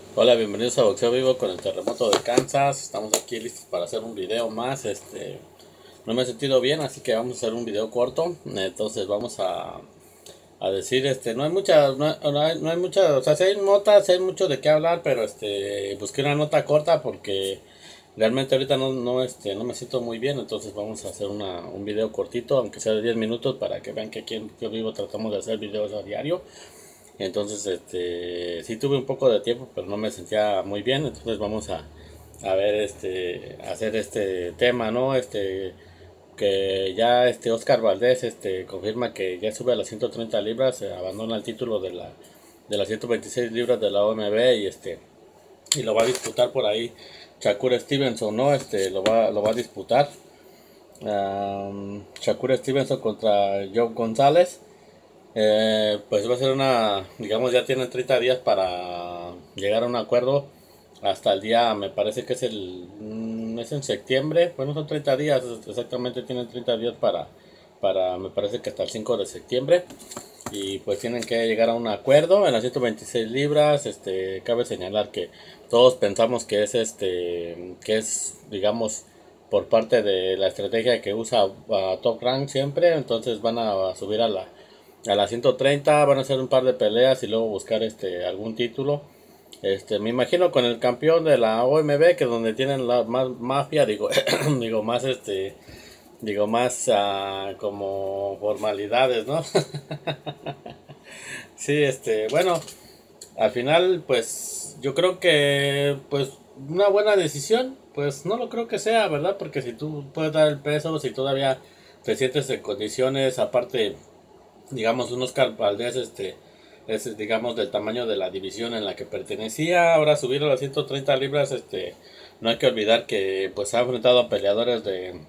Hola, bienvenidos a Boxeo Vivo con el terremoto de Kansas. Estamos aquí listos para hacer un video más. No me he sentido bien, así que vamos a hacer un video corto. Entonces vamos a decir, no hay mucha, no hay mucha, o sea, si hay notas, sí hay mucho de qué hablar, pero busqué una nota corta porque realmente ahorita no me siento muy bien. Entonces vamos a hacer un video cortito, aunque sea de 10 minutos, para que vean que aquí en Boxeo Vivo tratamos de hacer videos a diario. Entonces, sí tuve un poco de tiempo, pero no me sentía muy bien. Entonces vamos a ver, hacer este tema, ¿no? Que ya Oscar Valdés, confirma que ya sube a las 130 libras, abandona el título de las 126 libras de la OMB y lo va a disputar por ahí Shakur Stevenson, ¿no? Lo va a disputar. Shakur Stevenson contra Joe González. Pues va a ser digamos, ya tienen 30 días para llegar a un acuerdo hasta el día, me parece que es en septiembre. Bueno, son 30 días, exactamente tienen 30 días me parece que hasta el 5 de septiembre. Y pues tienen que llegar a un acuerdo en las 126 libras. Cabe señalar que todos pensamos que es, digamos, por parte de la estrategia que usa Top Rank siempre. Entonces van a subir a la 130, van a hacer un par de peleas y luego buscar algún título. Me imagino con el campeón de la OMB, que es donde tienen la más mafia, digo, digo más más como formalidades, ¿no? Sí, bueno, al final pues yo creo que pues una buena decisión, pues no lo creo que sea, ¿verdad? Porque si tú puedes dar el peso, si todavía te sientes en condiciones, aparte, digamos, un Oscar Valdés, es, digamos, del tamaño de la división en la que pertenecía. Ahora subir a las 130 libras, no hay que olvidar que pues ha enfrentado a peleadores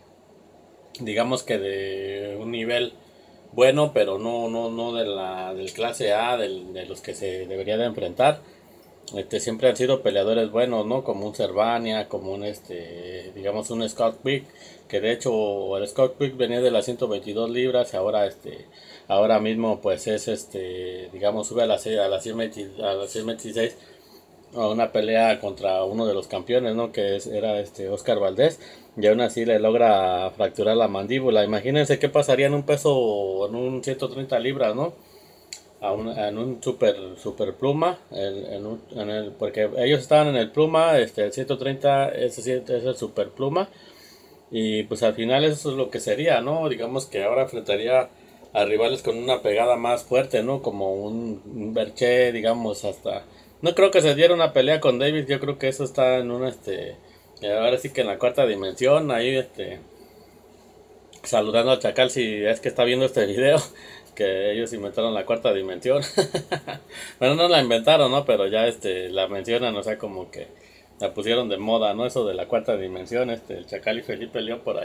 digamos que de un nivel bueno, pero no del clase A, de los que se debería de enfrentar. Siempre han sido peleadores buenos, ¿no? Como un Cervania, como digamos, un Scott Quick, que de hecho el Scott Quick venía de las 122 libras. Ahora mismo pues es, digamos, sube a las 126 a una pelea contra uno de los campeones, ¿no? Era Oscar Valdés, y aún así le logra fracturar la mandíbula. Imagínense qué pasaría en un peso, en un 130 libras, ¿no? En un super pluma, porque ellos estaban en el pluma, el 130 es el super pluma, y pues al final eso es lo que sería, ¿no? Digamos que ahora enfrentaría a rivales con una pegada más fuerte, ¿no? Como un Berché, digamos, hasta... No creo que se diera una pelea con David, yo creo que eso está en ahora sí que en la cuarta dimensión, ahí, saludando al Chacal si es que está viendo este video, que ellos inventaron la cuarta dimensión. Bueno, no la inventaron, ¿no? Pero ya la mencionan, o sea, como que la pusieron de moda, ¿no? Eso de la cuarta dimensión, el Chacal y Felipe León por ahí.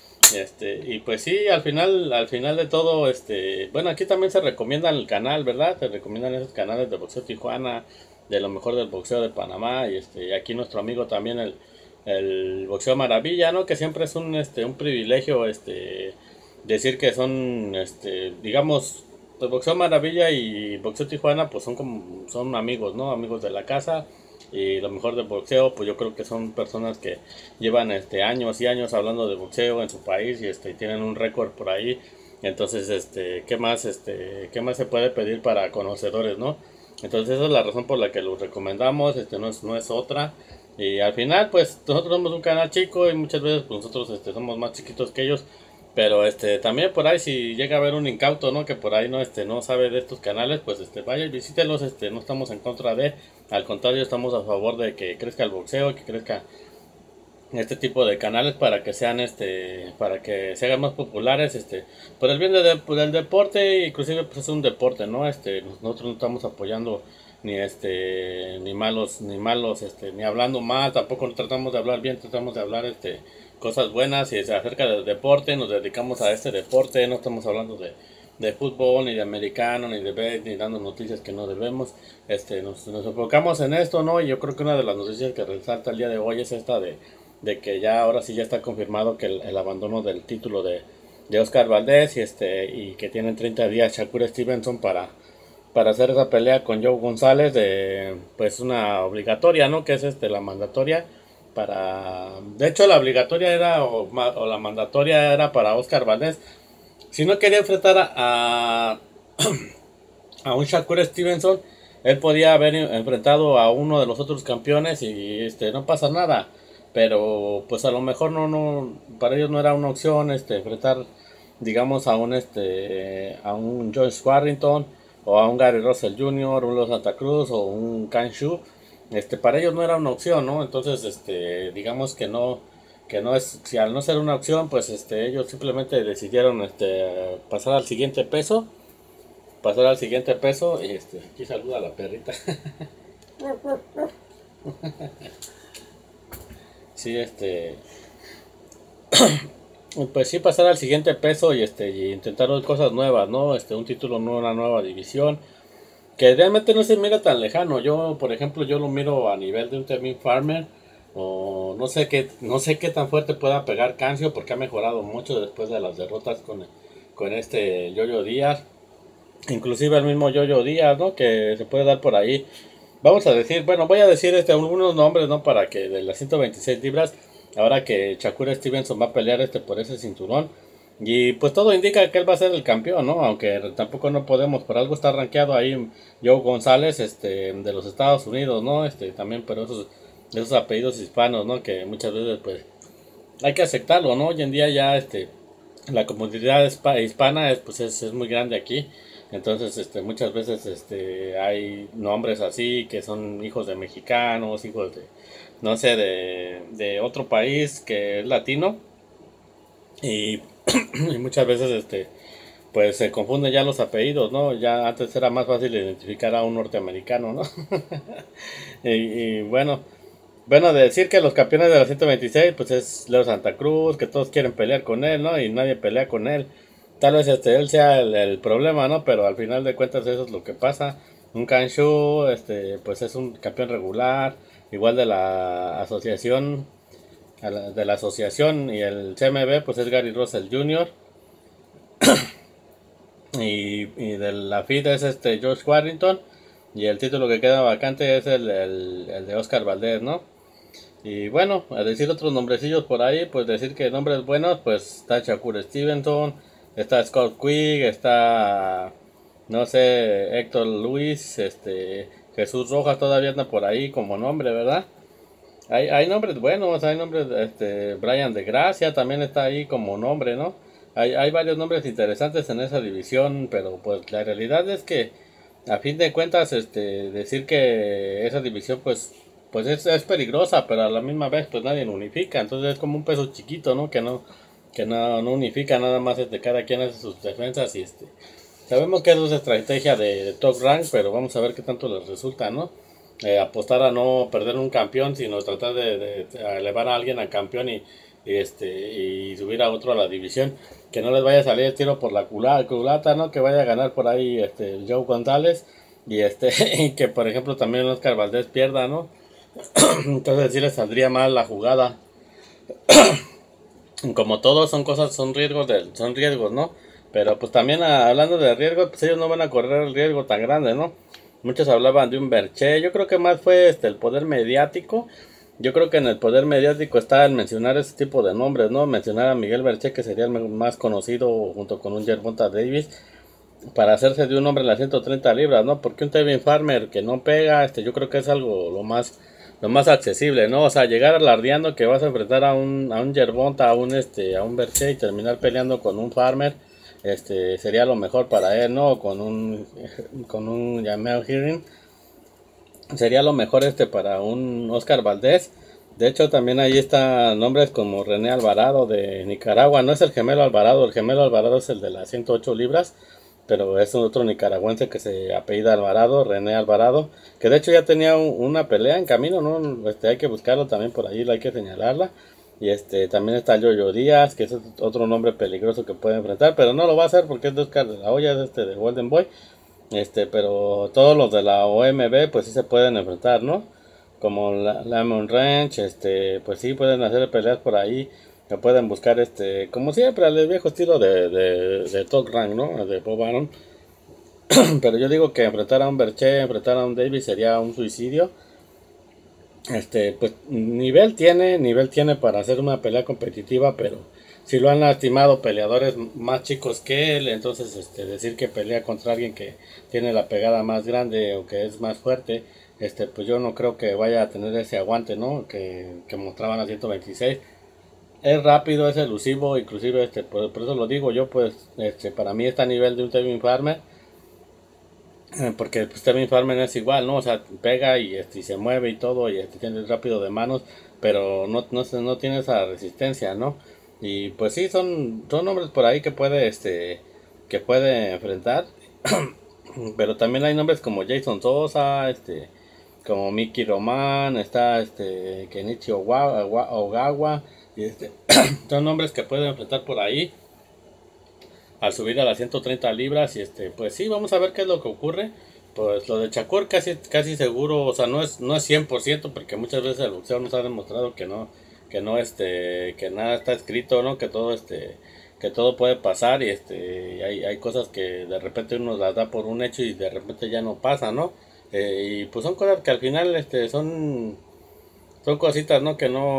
Y pues sí, al final de todo, bueno, aquí también se recomienda el canal, ¿verdad? Se recomiendan esos canales de Boxeo Tijuana, de lo mejor del boxeo de Panamá, y aquí nuestro amigo también el Boxeo Maravilla, ¿no? Que siempre es un privilegio, decir que son, digamos, el Boxeo Maravilla y Boxeo Tijuana, pues son amigos, ¿no? Amigos de la casa. Y lo mejor del boxeo, pues yo creo que son personas que llevan años y años hablando de boxeo en su país y tienen un récord por ahí. Entonces, ¿qué más se puede pedir para conocedores, no? Entonces esa es la razón por la que los recomendamos, no es otra. Y al final, pues nosotros somos un canal chico y muchas veces pues, nosotros somos más chiquitos que ellos. Pero también por ahí si llega a haber un incauto, ¿no? Que por ahí no sabe de estos canales, pues vaya y visítelos, no estamos en contra al contrario, estamos a favor de que crezca el boxeo, que crezca este tipo de canales para que sean para que se hagan más populares, por el bien del deporte. Inclusive pues es un deporte, ¿no? Nosotros no estamos apoyando ni hablando mal, tampoco tratamos de hablar bien, tratamos de hablar cosas buenas. Y acerca del deporte, nos dedicamos a este deporte, no estamos hablando de fútbol, ni de americano, ni de bet, ni dando noticias que no debemos. Nos enfocamos en esto, ¿no? Y yo creo que una de las noticias que resalta el día de hoy es esta de que ya ahora sí ya está confirmado que el abandono del título de Oscar Valdés y que tienen 30 días Shakur Stevenson para hacer esa pelea con Joe González, de pues una obligatoria, ¿no? Que es la mandatoria para, de hecho la obligatoria era o la mandatoria era para Oscar Valdez. Si no quería enfrentar a un Shakur Stevenson, él podía haber enfrentado a uno de los otros campeones y no pasa nada. Pero pues a lo mejor no para ellos no era una opción enfrentar, digamos, a un George Warrington o a un Gary Russell Jr., un Los Santa Cruz o un Can Shu. Para ellos no era una opción, ¿no? Entonces, digamos que no es, si al no ser una opción, pues ellos simplemente decidieron pasar al siguiente peso, y aquí saluda a la perrita. Sí, pues sí, pasar al siguiente peso y intentar cosas nuevas, ¿no? Un título nuevo, una nueva división, que realmente no se mira tan lejano. Yo, por ejemplo, yo lo miro a nivel de un Tevin Farmer, o no sé qué tan fuerte pueda pegar Cancio, porque ha mejorado mucho después de las derrotas con Yoyo Díaz. Inclusive el mismo Yoyo Díaz, ¿no? Que se puede dar por ahí. Vamos a decir, bueno, voy a decir algunos nombres, ¿no? Para que de las 126 libras, ahora que Shakur Stevenson va a pelear por ese cinturón. Y pues todo indica que él va a ser el campeón, ¿no? Aunque tampoco no podemos, por algo está rankeado ahí Joe González, de los Estados Unidos, ¿no? También, pero esos apellidos hispanos, ¿no? Que muchas veces, pues, hay que aceptarlo, ¿no? Hoy en día ya, la comunidad hispana es muy grande aquí. Entonces, muchas veces, hay nombres así que son hijos de mexicanos, hijos de, no sé, de otro país que es latino. Y, y muchas veces, pues se confunden ya los apellidos, ¿no? Ya antes era más fácil identificar a un norteamericano, ¿no? y bueno, de decir que los campeones de la 126, pues es Leo Santa Cruz, que todos quieren pelear con él, ¿no? Y nadie pelea con él. Tal vez él sea el problema, ¿no? Pero al final de cuentas eso es lo que pasa. Un Kanshu, pues es un campeón regular, igual de la asociación, y el CMB, pues es Gary Russell Jr. y de la FID es George Warrington. Y el título que queda vacante es el de Oscar Valdez, ¿no? Y bueno, a decir otros nombrecillos por ahí, pues decir que nombres buenos, pues está Shakur Stevenson, está Scott Quigg, está, no sé, Héctor Luis, Jesús Rojas todavía anda por ahí como nombre, ¿verdad? Hay nombres buenos, hay nombres, Brian de Gracia también está ahí como nombre, ¿no? Hay varios nombres interesantes en esa división, pero pues la realidad es que a fin de cuentas, decir que esa división pues es peligrosa, pero a la misma vez pues nadie lo unifica, entonces es como un peso chiquito, ¿no? Que no unifica, nada más cada quien hace sus defensas y sabemos que eso es estrategia de Top Rank, pero vamos a ver qué tanto les resulta, ¿no? Apostar a no perder un campeón, sino tratar de elevar a alguien a campeón y subir a otro a la división, que no les vaya a salir el tiro por la culata, ¿no? Que vaya a ganar por ahí Joe González y y que por ejemplo también Oscar Valdez pierda, ¿no? Entonces sí les saldría mal la jugada. Como todo son riesgos, ¿no? Pero pues también hablando de riesgos, pues ellos no van a correr el riesgo tan grande, ¿no? Muchos hablaban de un Berché, yo creo que más fue el poder mediático. Yo creo que en el poder mediático está el mencionar ese tipo de nombres, ¿no? Mencionar a Miguel Berché, que sería el más conocido junto con un Gervonta Davis, para hacerse de un hombre en las 130 libras, ¿no? Porque un Tevin Farmer que no pega, yo creo que es algo lo más accesible, ¿no? O sea, llegar alardeando que vas a enfrentar a un Gervonta, a un Berché y terminar peleando con un Farmer, sería lo mejor para él, ¿no? Con un Jamel Herring sería lo mejor para un Oscar Valdez. De hecho, también ahí están nombres como René Alvarado de Nicaragua. No es el gemelo Alvarado es el de las 108 libras, pero es otro nicaragüense que se apellida Alvarado, René Alvarado, que de hecho ya tenía una pelea en camino, ¿no? Hay que buscarlo también por ahí, hay que señalarla. Y también está Yoyo Díaz, que es otro nombre peligroso que puede enfrentar, pero no lo va a hacer porque es de Oscar de la Hoya, es de Golden Boy. Pero todos los de la OMB pues sí se pueden enfrentar, ¿no? Como Lemon Ranch, pues sí pueden hacer peleas por ahí, que pueden buscar como siempre, el viejo estilo de Top Rank, ¿no? De Bob Arum. Pero yo digo que enfrentar a un Berché, enfrentar a un Davis sería un suicidio. Pues nivel tiene para hacer una pelea competitiva, pero si lo han lastimado peleadores más chicos que él, entonces decir que pelea contra alguien que tiene la pegada más grande o que es más fuerte, pues yo no creo que vaya a tener ese aguante, ¿no? Que mostraban a 126. Es rápido, es elusivo, inclusive por eso lo digo yo, pues para mí está a nivel de un Tevin Farmer. Porque pues Tevin Farmer es igual, ¿no? O sea, pega y se mueve y todo, y tiene rápido de manos, pero no tiene esa resistencia, ¿no? Y pues sí, son nombres por ahí que puede enfrentar, pero también hay nombres como Jason Sosa, como Mickey Roman, está Kenichi Ogawa, y son nombres que puede enfrentar por ahí al subir a las 130 libras. Y pues sí, vamos a ver qué es lo que ocurre. Pues lo de Shakur casi seguro, o sea, no es 100% porque muchas veces el boxeo nos ha demostrado que nada está escrito, ¿no? Que todo puede pasar. Y hay cosas que de repente uno las da por un hecho y de repente ya no pasa, ¿no? Y pues son cosas que al final son cositas, ¿no?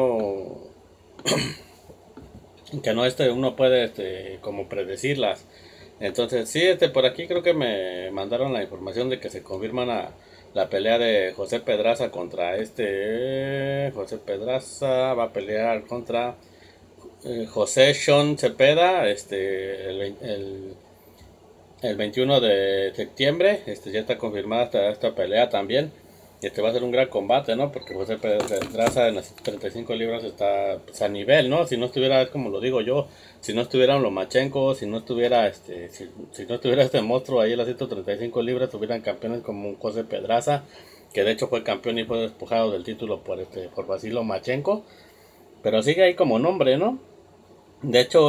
Que no uno puede como predecirlas. Entonces sí, por aquí creo que me mandaron la información de que se confirman la pelea de José Pedraza contra José Pedraza va a pelear contra José Sean Cepeda el 21 de septiembre. Ya está confirmada esta pelea también. Va a ser un gran combate, ¿no? Porque José Pedraza en las 35 libras está pues, a nivel, ¿no? Si no estuviera, es como lo digo yo, si no estuviera un Lomachenko, si no estuviera si no estuviera este monstruo ahí en las 135 libras, tuvieran campeones como un José Pedraza, que de hecho fue campeón y fue despojado del título por Vasily Lomachenko, pero sigue ahí como nombre, ¿no? De hecho,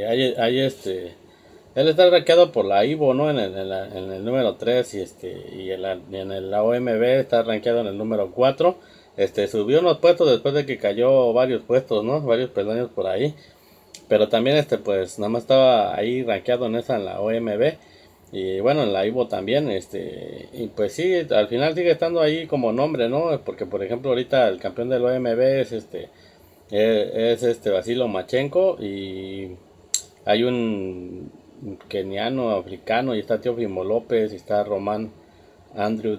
él está rankeado por la Ivo, ¿no? En el número 3 y en la OMB está rankeado en el número 4. Subió unos puestos después de que cayó varios puestos, ¿no? Varios peldaños por ahí. Pero también pues nada más estaba ahí rankeado en la OMB. Y bueno, en la Ivo también, y pues sí, al final sigue estando ahí como nombre, ¿no? Porque por ejemplo ahorita el campeón del OMB es Vasily Lomachenko y hay un keniano, africano, y está Teofimo López, y está Román Andrew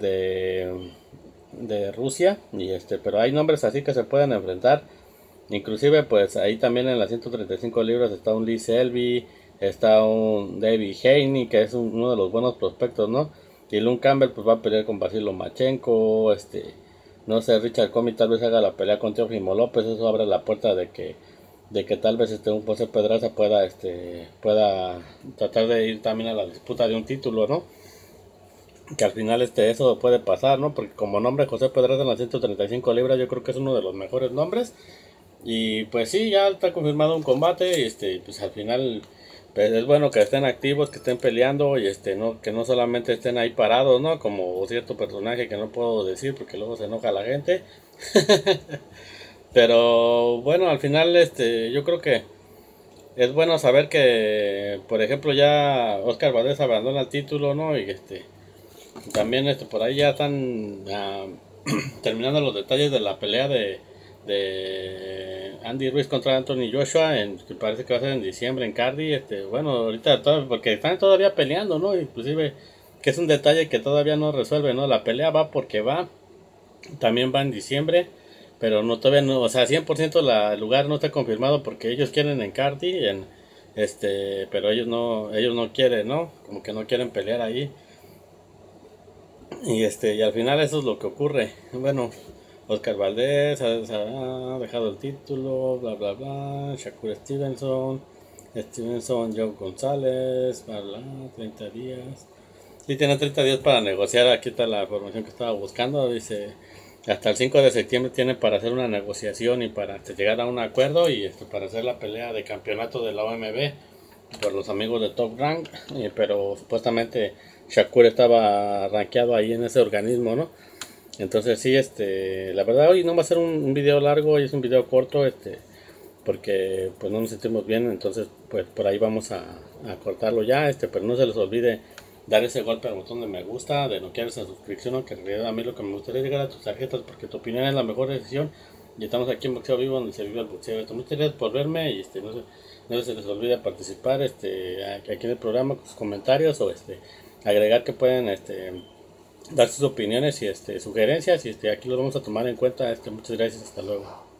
de Rusia, pero hay nombres así que se pueden enfrentar. Inclusive pues ahí también en las 135 libras está un Lee Selby, está un David Haney, que es uno de los buenos prospectos, ¿no? Y Lun Campbell pues va a pelear con Vasily Lomachenko, no sé, Richard Comey tal vez haga la pelea con Teofimo López. Eso abre la puerta de que tal vez un José Pedraza pueda tratar de ir también a la disputa de un título, ¿no? Que al final eso puede pasar, ¿no? Porque como nombre José Pedraza en las 135 libras yo creo que es uno de los mejores nombres. Y pues sí, ya está confirmado un combate y pues al final pues es bueno que estén activos, que estén peleando y que no solamente estén ahí parados, ¿no? Como cierto personaje que no puedo decir porque luego se enoja la gente. Pero bueno, al final yo creo que es bueno saber que, por ejemplo, ya Oscar Valdez abandona el título, ¿no? Y también por ahí ya están terminando los detalles de la pelea de Andy Ruiz contra Anthony Joshua, que parece que va a ser en diciembre en Cardi. Bueno, ahorita porque están todavía peleando, ¿no? Inclusive que es un detalle que todavía no resuelve, ¿no? La pelea va porque va, también va en diciembre. Pero no, todavía no, o sea, 100% el lugar no está confirmado porque ellos quieren en Cardi, pero ellos no quieren, ¿no? Como que no quieren pelear ahí. Y al final eso es lo que ocurre. Bueno, Oscar Valdez ha dejado el título, bla bla bla. Shakur Stevenson, Joe González, bla bla, 30 días. Sí, tiene 30 días para negociar. Aquí está la información que estaba buscando. Dice, hasta el 5 de septiembre tiene para hacer una negociación y para llegar a un acuerdo y para hacer la pelea de campeonato de la OMB por los amigos de Top Rank. Pero supuestamente Shakur estaba rankeado ahí en ese organismo, ¿no? Entonces sí, la verdad hoy no va a ser un video largo, hoy es un video corto, porque pues no nos sentimos bien. Entonces pues por ahí vamos a cortarlo ya, pero no se les olvide dar ese golpe al botón de me gusta, de no quieres esa suscripción, aunque en realidad a mí lo que me gustaría es llegar a tus tarjetas porque tu opinión es la mejor decisión. Y estamos aquí en Boxeo Vivo, donde se vive el boxeo. Muchas gracias por verme y no se les olvide participar aquí en el programa con sus comentarios o agregar que pueden dar sus opiniones y sugerencias y aquí lo vamos a tomar en cuenta. Muchas gracias, hasta luego.